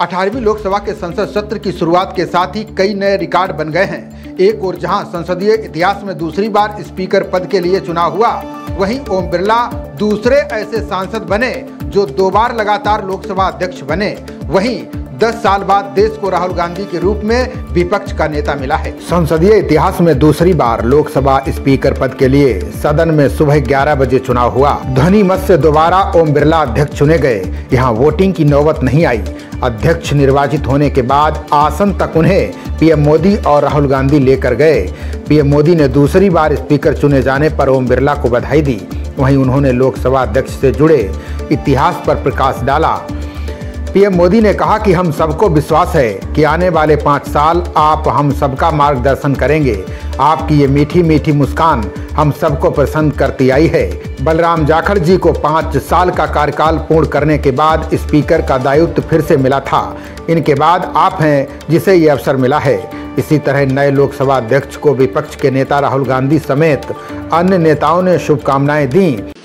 18वीं लोकसभा के संसद सत्र की शुरुआत के साथ ही कई नए रिकॉर्ड बन गए हैं। एक और जहां संसदीय इतिहास में दूसरी बार स्पीकर पद के लिए चुनाव हुआ, वहीं ओम बिरला दूसरे ऐसे सांसद बने जो 2 बार लगातार लोकसभा अध्यक्ष बने। वहीं 10 साल बाद देश को राहुल गांधी के रूप में विपक्ष का नेता मिला है। संसदीय इतिहास में दूसरी बार लोकसभा स्पीकर पद के लिए सदन में सुबह 11 बजे चुनाव हुआ। ध्वनि मत से दोबारा ओम बिरला अध्यक्ष चुने गए। यहाँ वोटिंग की नौबत नहीं आई। अध्यक्ष निर्वाचित होने के बाद आसन तक उन्हें पीएम मोदी और राहुल गांधी लेकर गए। पीएम मोदी ने दूसरी बार स्पीकर चुने जाने पर ओम बिरला को बधाई दी। वहीं उन्होंने लोकसभा अध्यक्ष से जुड़े इतिहास पर प्रकाश डाला। पीएम मोदी ने कहा कि हम सबको विश्वास है कि आने वाले 5 साल आप हम सबका मार्गदर्शन करेंगे। आपकी ये मीठी मीठी मुस्कान हम सबको प्रसन्न करती आई है। बलराम जाखड़ जी को 5 साल का कार्यकाल पूर्ण करने के बाद स्पीकर का दायित्व फिर से मिला था। इनके बाद आप हैं जिसे ये अवसर मिला है। इसी तरह नए लोकसभा अध्यक्ष को विपक्ष के नेता राहुल गांधी समेत अन्य नेताओं ने शुभकामनाएं दी।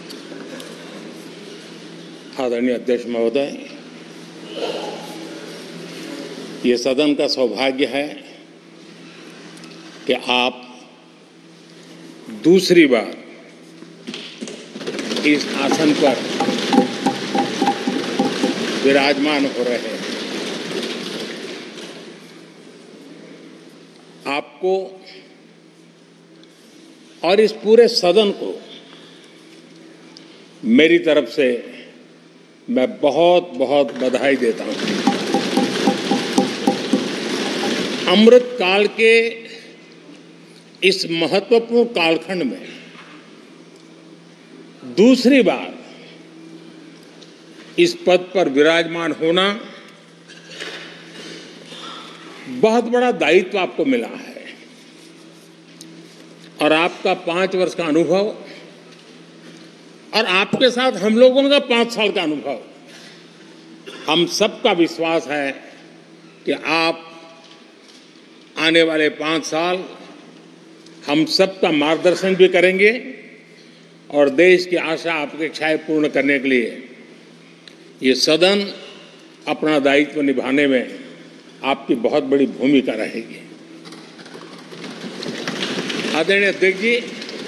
आदरणीय अध्यक्ष महोदय, ये सदन का सौभाग्य है कि आप दूसरी बार इस आसन पर विराजमान हो रहे हैं। आपको और इस पूरे सदन को मेरी तरफ से मैं बहुत बहुत बधाई देता हूं। अमृत काल के इस महत्वपूर्ण कालखंड में दूसरी बार इस पद पर विराजमान होना बहुत बड़ा दायित्व आपको मिला है और आपका 5 वर्ष का अनुभव और आपके साथ हम लोगों का 5 साल का अनुभव, हम सबका विश्वास है कि आप आने वाले 5 साल हम सबका मार्गदर्शन भी करेंगे और देश की आशा अपेक्षाएं पूर्ण करने के लिए ये सदन अपना दायित्व निभाने में आपकी बहुत बड़ी भूमिका रहेगी। आदरणीय अध्यक्ष जी,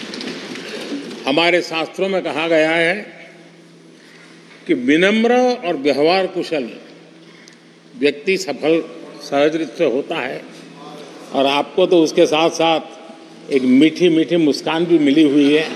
हमारे शास्त्रों में कहा गया है कि विनम्र और व्यवहार कुशल व्यक्ति सफल सहज रूप से होता है और आपको तो उसके साथ साथ एक मीठी मीठी मुस्कान भी मिली हुई है।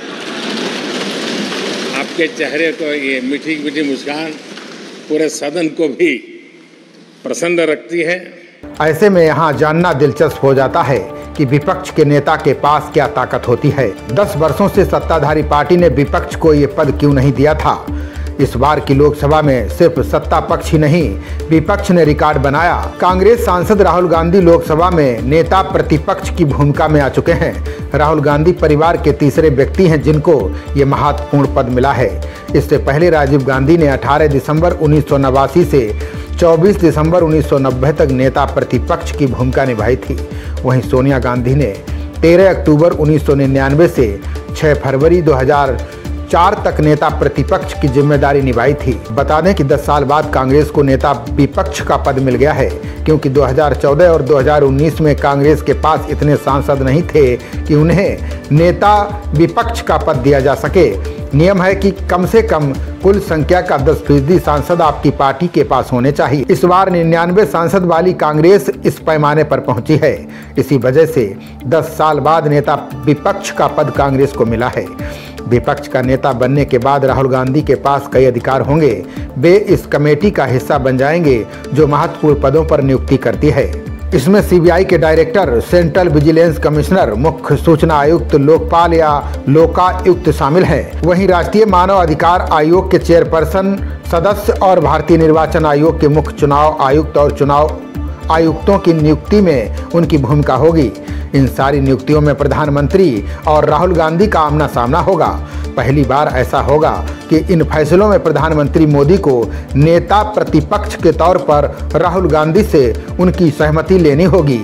आपके चेहरे को ये मीठी मीठी मुस्कान पूरे सदन को भी प्रसन्न रखती है। ऐसे में यहाँ जानना दिलचस्प हो जाता है कि विपक्ष के नेता के पास क्या ताकत होती है। 10 वर्षों से सत्ताधारी पार्टी ने विपक्ष को ये पद क्यों नहीं दिया था। इस बार की लोकसभा में सिर्फ सत्ता पक्ष ही नहीं, विपक्ष ने रिकॉर्ड बनाया। कांग्रेस सांसद राहुल गांधी लोकसभा में नेता प्रतिपक्ष की भूमिका में आ चुके हैं। राहुल गांधी परिवार के तीसरे व्यक्ति हैं जिनको ये महत्वपूर्ण पद मिला है। इससे पहले राजीव गांधी ने 18 दिसंबर 1989 से 24 दिसंबर 1990 तक नेता प्रतिपक्ष की भूमिका निभाई थी। वहीं सोनिया गांधी ने 13 अक्टूबर 1999 से 6 फरवरी 2004 तक नेता प्रतिपक्ष की जिम्मेदारी निभाई थी। बता दें कि 10 साल बाद कांग्रेस को नेता विपक्ष का पद मिल गया है, क्योंकि 2014 और 2019 में कांग्रेस के पास इतने सांसद नहीं थे कि उन्हें नेता विपक्ष का पद दिया जा सके। नियम है कि कम से कम कुल संख्या का 10% सांसद आपकी पार्टी के पास होने चाहिए। इस बार 99 सांसद वाली कांग्रेस इस पैमाने पर पहुंची है। इसी वजह से 10 साल बाद नेता विपक्ष का पद कांग्रेस को मिला है। विपक्ष का नेता बनने के बाद राहुल गांधी के पास कई अधिकार होंगे। वे इस कमेटी का हिस्सा बन जाएंगे जो महत्वपूर्ण पदों पर नियुक्ति करती है। इसमें सीबीआई के डायरेक्टर, सेंट्रल विजिलेंस कमिश्नर, मुख्य सूचना आयुक्त, लोकपाल या लोकायुक्त शामिल हैं। वहीं राष्ट्रीय मानव अधिकार आयोग के चेयरपर्सन सदस्य और भारतीय निर्वाचन आयोग के मुख्य चुनाव आयुक्त और चुनाव आयुक्तों की नियुक्ति में उनकी भूमिका होगी। इन सारी नियुक्तियों में प्रधानमंत्री और राहुल गांधी का आमना सामना होगा। पहली बार ऐसा होगा कि इन फैसलों में प्रधानमंत्री मोदी को नेता प्रतिपक्ष के तौर पर राहुल गांधी से उनकी सहमति लेनी होगी।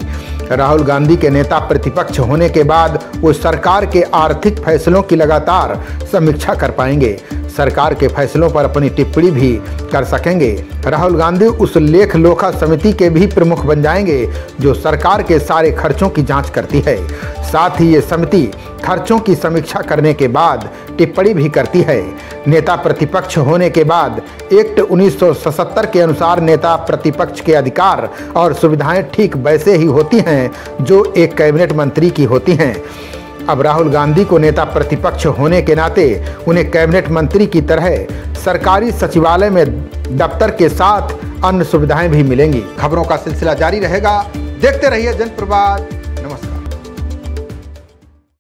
राहुल गांधी के नेता प्रतिपक्ष होने के बाद वो सरकार के आर्थिक फैसलों की लगातार समीक्षा कर पाएंगे, सरकार के फैसलों पर अपनी टिप्पणी भी कर सकेंगे। राहुल गांधी उस लेख लोखा समिति के भी प्रमुख बन जाएंगे जो सरकार के सारे खर्चों की जांच करती है। साथ ही ये समिति खर्चों की समीक्षा करने के बाद टिप्पणी भी करती है। नेता प्रतिपक्ष होने के बाद एक्ट 1977 के अनुसार नेता प्रतिपक्ष के अधिकार और सुविधाएं ठीक वैसे ही होती हैं जो एक कैबिनेट मंत्री की होती हैं। अब राहुल गांधी को नेता प्रतिपक्ष होने के नाते उन्हें कैबिनेट मंत्री की तरह सरकारी सचिवालय में दफ्तर के साथ अन्य सुविधाएं भी मिलेंगी। खबरों का सिलसिला जारी रहेगा, देखते रहिए जनप्रवाद।